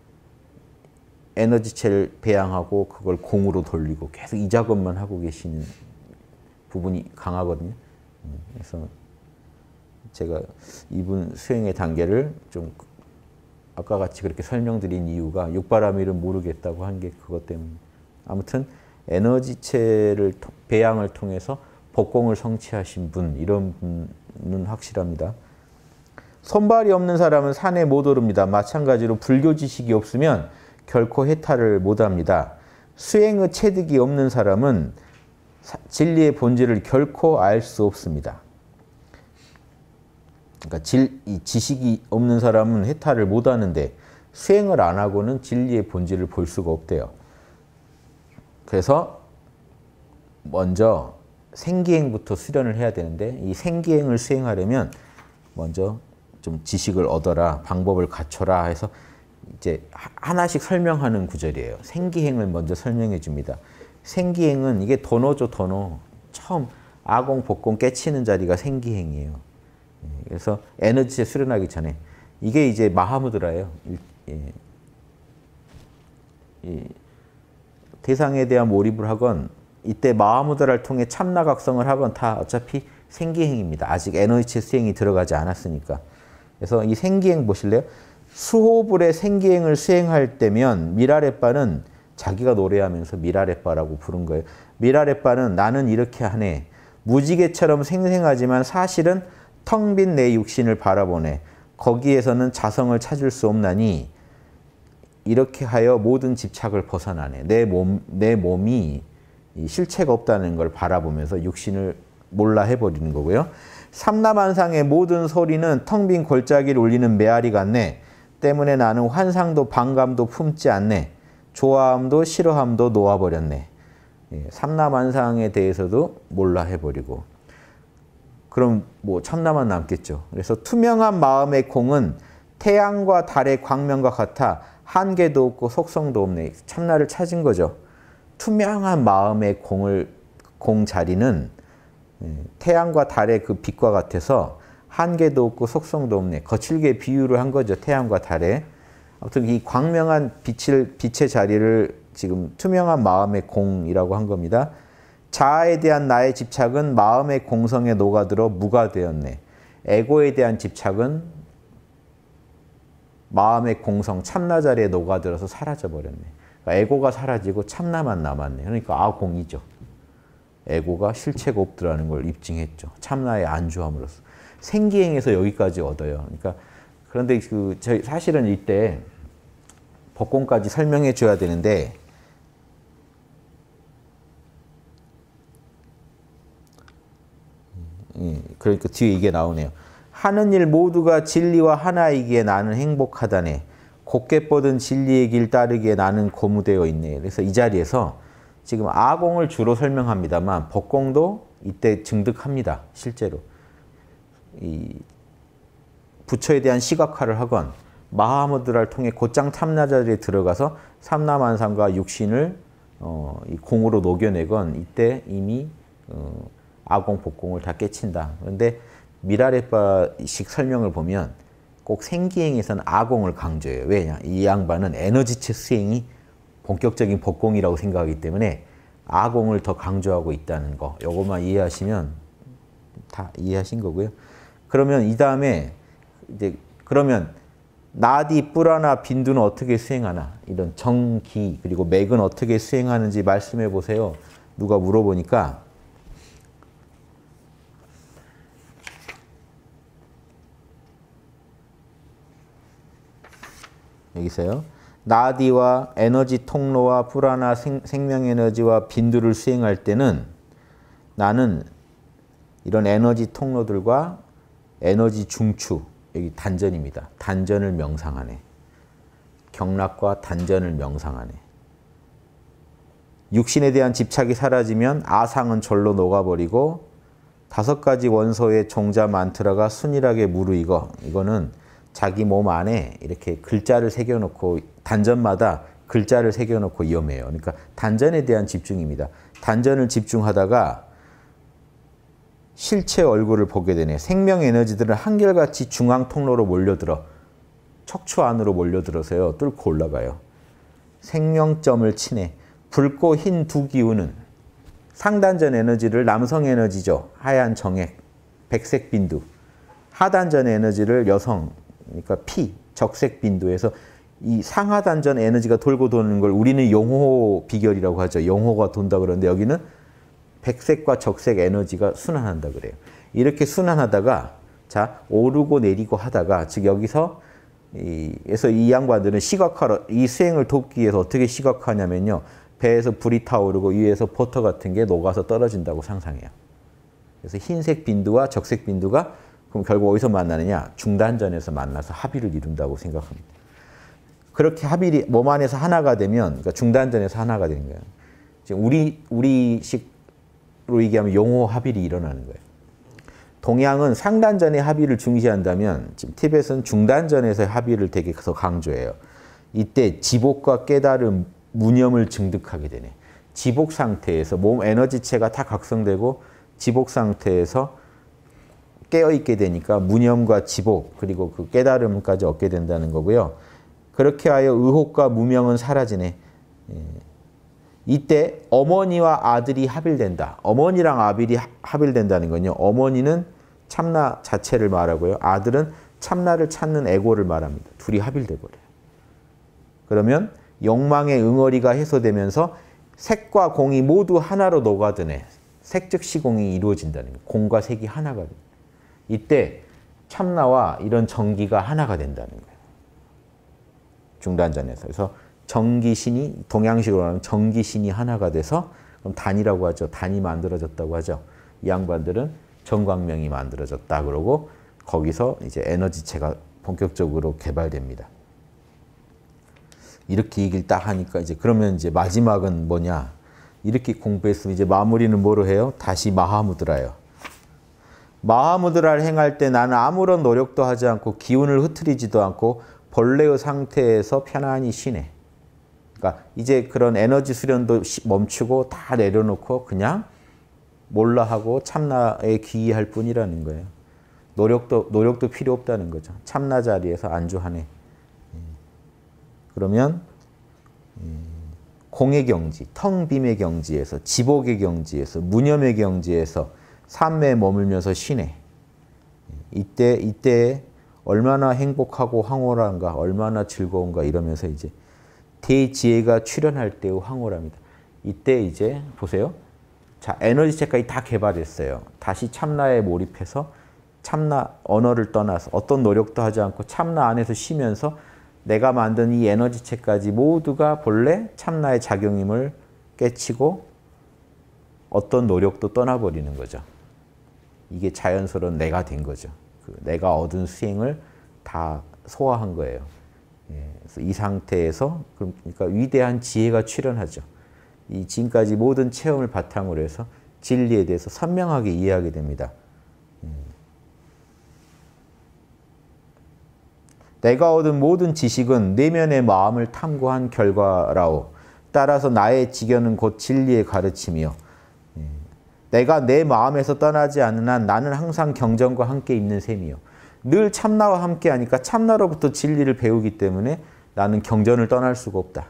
에너지체를 배양하고 그걸 공으로 돌리고 계속 이 작업만 하고 계시는 부분이 강하거든요. 그래서 제가 이분 수행의 단계를 좀 아까 같이 그렇게 설명드린 이유가 육바라밀은 모르겠다고 한 게 그것 때문에. 아무튼 에너지체를 배양을 통해서 법공을 성취하신 분, 이런 분은 확실합니다. 손발이 없는 사람은 산에 못 오릅니다. 마찬가지로 불교 지식이 없으면 결코 해탈을 못합니다. 수행의 체득이 없는 사람은 진리의 본질을 결코 알 수 없습니다. 그러니까 지식이 없는 사람은 해탈을 못하는데 수행을 안 하고는 진리의 본질을 볼 수가 없대요. 그래서 먼저 생기행부터 수련을 해야 되는데 이 생기행을 수행하려면 먼저 좀 지식을 얻어라, 방법을 갖춰라 해서 이제 하나씩 설명하는 구절이에요. 생기행을 먼저 설명해 줍니다. 생기행은 이게 도노죠, 도노. 처음 아공, 복공 깨치는 자리가 생기행이에요. 그래서 에너지에 수련하기 전에 이게 이제 마하무드라예요. 대상에 대한 몰입을 하건 이때 마하무드라를 통해 참나각성을 하건 다 어차피 생기행입니다. 아직 에너지 수행이 들어가지 않았으니까. 그래서 이 생기행 보실래요? 수호불의 생기행을 수행할 때면 미라레빠는 자기가 노래하면서 미라레빠라고 부른 거예요. 미라레빠는 나는 이렇게 하네. 무지개처럼 생생하지만 사실은 텅 빈 내 육신을 바라보네. 거기에서는 자성을 찾을 수 없나니 이렇게 하여 모든 집착을 벗어나네. 내 몸이 실체가 없다는 걸 바라보면서 육신을 몰라 해버리는 거고요. 삼라만상의 모든 소리는 텅 빈 골짜기를 울리는 메아리 같네. 때문에 나는 환상도 반감도 품지 않네. 좋아함도 싫어함도 놓아버렸네. 삼라만상에 대해서도 몰라 해버리고. 그럼 뭐 참나만 남겠죠. 그래서 투명한 마음의 공은 태양과 달의 광명과 같아 한계도 없고 속성도 없네. 참나를 찾은 거죠. 투명한 마음의 공 자리는 태양과 달의 그 빛과 같아서 한계도 없고 속성도 없네. 거칠게 비유를 한 거죠. 태양과 달에. 아무튼 이 광명한 빛의 자리를 지금 투명한 마음의 공이라고 한 겁니다. 자아에 대한 나의 집착은 마음의 공성에 녹아들어 무가 되었네. 에고에 대한 집착은 마음의 공성, 참나 자리에 녹아들어서 사라져버렸네. 그러니까 에고가 사라지고 참나만 남았네. 그러니까 아공이죠. 에고가 실체가 없더라는 걸 입증했죠. 참나의 안주함으로써. 생기행에서 여기까지 얻어요. 그러니까 그런데 사실은 이때 법공까지 설명해 줘야 되는데 그러니까 뒤에 이게 나오네요. 하는 일 모두가 진리와 하나이기에 나는 행복하다네. 곧게 뻗은 진리의 길 따르기에 나는 고무되어 있네. 그래서 이 자리에서 지금 아공을 주로 설명합니다만 법공도 이때 증득합니다. 실제로. 이 부처에 대한 시각화를 하건 마하무드라를 통해 곧장 참나 자리에 들어가서 삼라만상과 육신을 이 공으로 녹여내건 이때 이미 아공, 법공을 다 깨친다. 그런데 미라레빠식 설명을 보면 꼭 생기행에서는 아공을 강조해요. 왜냐? 이 양반은 에너지체 수행이 본격적인 법공이라고 생각하기 때문에 아공을 더 강조하고 있다는 거. 요것만 이해하시면 다 이해하신 거고요. 그러면 이 다음에 이제 그러면 나디, 뿌라나, 빈두는 어떻게 수행하나? 이런 정기 그리고 맥은 어떻게 수행하는지 말씀해 보세요. 누가 물어보니까 여기 있어요. 나디와 에너지 통로와 뿌라나 생명에너지와 빈두를 수행할 때는 나는 이런 에너지 통로들과 에너지 중추, 여기 단전입니다. 단전을 명상하네. 경락과 단전을 명상하네. 육신에 대한 집착이 사라지면 아상은 절로 녹아버리고 5가지 원소의 종자 만트라가 순일하게 무르익어. 이거는 자기 몸 안에 이렇게 글자를 새겨놓고 단전마다 글자를 새겨놓고 위험해요. 그러니까 단전에 대한 집중입니다. 단전을 집중하다가 실체 얼굴을 보게 되네. 생명 에너지들은 한결같이 중앙 통로로 몰려들어 척추 안으로 몰려들어서요. 뚫고 올라가요. 생명점을 치네. 붉고 흰 두 기운은 상단전 에너지를 남성 에너지죠. 하얀 정액, 백색 빈두. 하단전 에너지를 여성, 그러니까 피, 적색 빈두에서 이 상하단전 에너지가 돌고 도는 걸 우리는 용호 비결이라고 하죠. 용호가 돈다 그러는데 여기는 백색과 적색 에너지가 순환한다 그래요. 이렇게 순환하다가 자 오르고 내리고 하다가 즉 여기서 이 양반들은 시각화로 이 수행을 돕기 위해서 어떻게 시각화하냐면요. 배에서 불이 타오르고 위에서 버터 같은 게 녹아서 떨어진다고 상상해요. 그래서 흰색 빈두와 적색 빈두가 그럼 결국 어디서 만나느냐? 중단전에서 만나서 합의를 이룬다고 생각합니다. 그렇게 합의를 몸 안에서 하나가 되면 그러니까 중단전에서 하나가 되는 거예요. 지금 우리식으로 얘기하면 용호 합의를 일어나는 거예요. 동양은 상단전의 합의를 중시한다면 지금 티벳은 중단전에서의 합의를 되게 더 강조해요. 이때 지복과 깨달음, 무념을 증득하게 되네. 지복 상태에서 몸 에너지체가 다 각성되고 지복 상태에서 깨어있게 되니까 무념과 지복 그리고 그 깨달음까지 얻게 된다는 거고요. 그렇게 하여 의혹과 무명은 사라지네. 이때 어머니와 아들이 합일된다. 어머니랑 아들이 합일된다는 건요. 어머니는 참나 자체를 말하고요. 아들은 참나를 찾는 에고를 말합니다. 둘이 합일돼 버려요. 그러면 욕망의 응어리가 해소되면서 색과 공이 모두 하나로 녹아드네. 색즉 시공이 이루어진다는 거예요. 공과 색이 하나가 돼요. 이때 참나와 이런 정기가 하나가 된다는 거예요. 중단전에서. 그래서 정기신이 동양식으로 하면 정기신이 하나가 돼서 그럼 단이라고 하죠. 단이 만들어졌다고 하죠. 이 양반들은 정광명이 만들어졌다 그러고 거기서 이제 에너지체가 본격적으로 개발됩니다. 이렇게 얘기를 딱 하니까 이제 그러면 이제 마지막은 뭐냐? 이렇게 공부했으면 이제 마무리는 뭐로 해요? 다시 마하무드라예요. 마하무드라를 행할 때 나는 아무런 노력도 하지 않고 기운을 흐트리지도 않고 본래의 상태에서 편안히 쉬네. 그러니까 이제 그런 에너지 수련도 멈추고 다 내려놓고 그냥 몰라 하고 참나에 귀의할 뿐이라는 거예요. 노력도 필요 없다는 거죠. 참나 자리에서 안주하네. 그러면 공의 경지, 텅 빔의 경지에서 지복의 경지에서 무념의 경지에서 삼매에 머물면서 쉬네. 이때 얼마나 행복하고 황홀한가, 얼마나 즐거운가 이러면서 이제 대지혜가 출현할 때의 황홀합니다. 이때 이제 보세요. 자, 에너지체까지 다 개발했어요. 다시 참나에 몰입해서 참나 언어를 떠나서 어떤 노력도 하지 않고 참나 안에서 쉬면서 내가 만든 이 에너지체까지 모두가 본래 참나의 작용임을 깨치고 어떤 노력도 떠나버리는 거죠. 이게 자연스러운 내가 된 거죠. 그 내가 얻은 수행을 다 소화한 거예요. 그래서 이 상태에서 그러니까 위대한 지혜가 출현하죠. 이 지금까지 모든 체험을 바탕으로 해서 진리에 대해서 선명하게 이해하게 됩니다. 내가 얻은 모든 지식은 내면의 마음을 탐구한 결과라오. 따라서 나의 지견은 곧 진리의 가르침이요. 내가 내 마음에서 떠나지 않는 한 나는 항상 경전과 함께 있는 셈이요. 늘 참나와 함께 하니까 참나로부터 진리를 배우기 때문에 나는 경전을 떠날 수가 없다.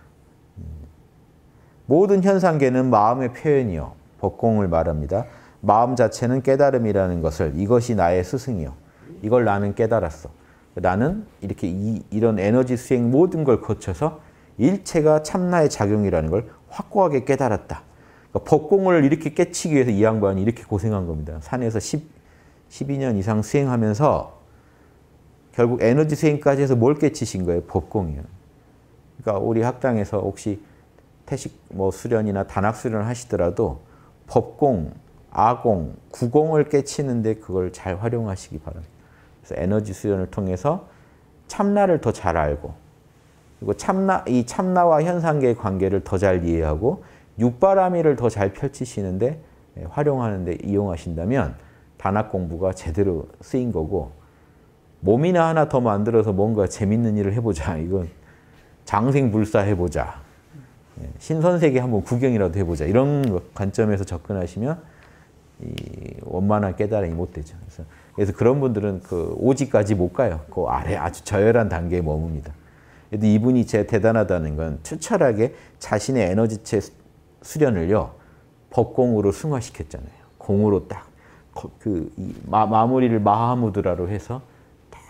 모든 현상계는 마음의 표현이요. 법공을 말합니다. 마음 자체는 깨달음이라는 것을 이것이 나의 스승이요. 이걸 나는 깨달았어. 나는 이렇게 이런 에너지 수행 모든 걸 거쳐서 일체가 참나의 작용이라는 걸 확고하게 깨달았다. 그러니까 법공을 이렇게 깨치기 위해서 이 양반이 이렇게 고생한 겁니다. 산에서 12년 이상 수행하면서 결국 에너지 수행까지 해서 뭘 깨치신 거예요? 법공이요. 그러니까 우리 학당에서 혹시 태식 수련이나 단학 수련을 하시더라도 법공, 아공, 구공을 깨치는데 그걸 잘 활용하시기 바랍니다. 그래서 에너지 수련을 통해서 참나를 더 잘 알고 그리고 이 참나와 현상계의 관계를 더 잘 이해하고 육바라밀을 더 잘 펼치시는데 활용하는데 이용하신다면 단학 공부가 제대로 쓰인 거고 몸이나 하나 더 만들어서 뭔가 재밌는 일을 해보자. 이건 장생불사 해보자. 신선세계 한번 구경이라도 해보자. 이런 관점에서 접근하시면 이 원만한 깨달음이 못 되죠. 그래서 그런 분들은 그 오지까지 못 가요. 그 아래 아주 저열한 단계에 머뭅니다. 그래도 이분이 제일 대단하다는 건 투철하게 자신의 에너지체 수련을요 법공으로 승화시켰잖아요. 공으로 딱 마무리를 마하무드라로 해서 딱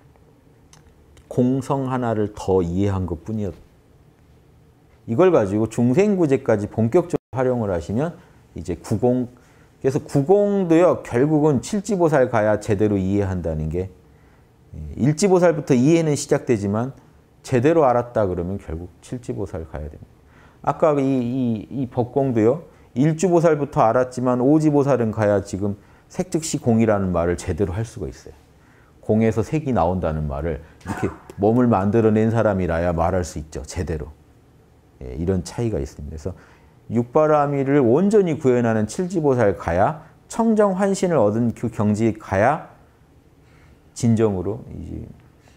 공성 하나를 더 이해한 것뿐이었. 이걸 가지고 중생구제까지 본격적으로 활용을 하시면 이제 구공. 그래서 구공도요 결국은 칠지보살 가야 제대로 이해한다는 게 일지보살부터 이해는 시작되지만 제대로 알았다 그러면 결국 칠지보살 가야 됩니다. 아까 이 법공도요 일주보살부터 알았지만 오지보살은 가야 지금 색즉시 공이라는 말을 제대로 할 수가 있어요. 공에서 색이 나온다는 말을 이렇게 몸을 만들어낸 사람이라야 말할 수 있죠. 제대로. 이런 차이가 있습니다. 그래서 육바라밀을 온전히 구현하는 칠지보살 가야 청정환신을 얻은 그 경지에 가야 진정으로 이제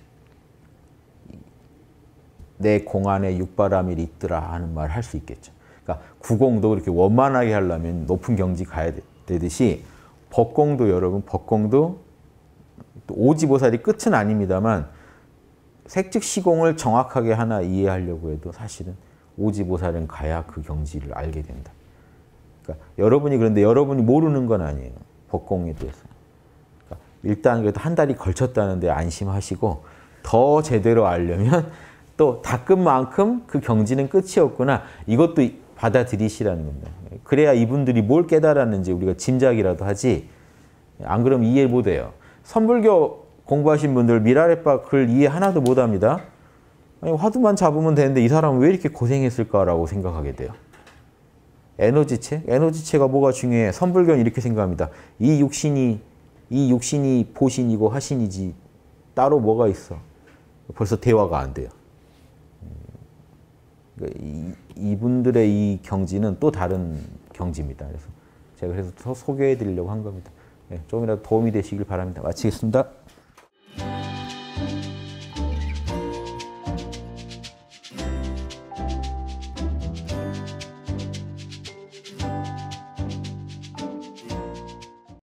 내 공 안에 육바라밀이 있더라 하는 말을 할 수 있겠죠. 그러니까 구공도 그렇게 원만하게 하려면 높은 경지 가야 되듯이 법공도 여러분 법공도 오지보살이 끝은 아닙니다만 색즉시공을 정확하게 하나 이해하려고 해도 사실은 오지보살은 가야 그 경지를 알게 된다. 그러니까 여러분이 그런데 여러분이 모르는 건 아니에요. 법공에 대해서. 그러니까 일단 그래도 한 달이 걸쳤다는데 안심하시고 더 제대로 알려면 또 닦은 만큼 그 경지는 끝이 없구나. 이것도 받아들이시라는 겁니다. 그래야 이분들이 뭘 깨달았는지 우리가 짐작이라도 하지. 안 그러면 이해 못해요. 선불교 공부하신 분들 미라레빠 글 이해 하나도 못합니다. 아니, 화두만 잡으면 되는데 이 사람은 왜 이렇게 고생했을까라고 생각하게 돼요. 에너지체? 에너지체가 뭐가 중요해? 선불교는 이렇게 생각합니다. 이 육신이 보신이고 하신이지 따로 뭐가 있어. 벌써 대화가 안 돼요. 이분들의 이 경지는 또 다른 경지입니다. 그래서 제가 그래서 더 소개해 드리려고 한 겁니다. 조금이라도 도움이 되시길 바랍니다. 마치겠습니다.